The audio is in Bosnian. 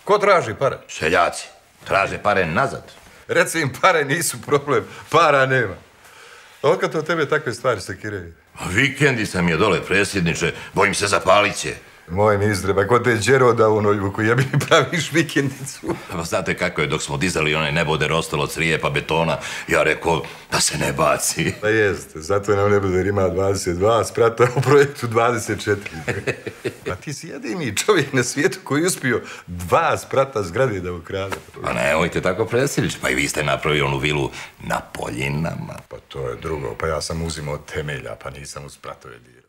Ko traži pare? Seljaci. Traže pare nazad. Reci im, pare nisu problem, para nema. Otkad to tebe takve stvari sekiraju? Vikendi sam je dole, predsjedniče, bojim se zapalit će. Moj ministre, pa ko te đeroda u Noljbuku, jebi praviš vikendicu. Pa znate kako je dok smo dizali onaj nebode ostalo crijepa betona, ja rekao da se ne baci. Pa jeste, zato nam neboder ima 22, sprata u projektu 24. Pa ti si jedini čovjek na svijetu koji je uspio 2 sprata zgrade da ukrade. Pa nemojte tako, predsjedniče, pa i vi ste napravili onu vilu na Poljinama. Pa to je drugo, pa ja sam uzimao temelja, pa nisam u spratove dirao.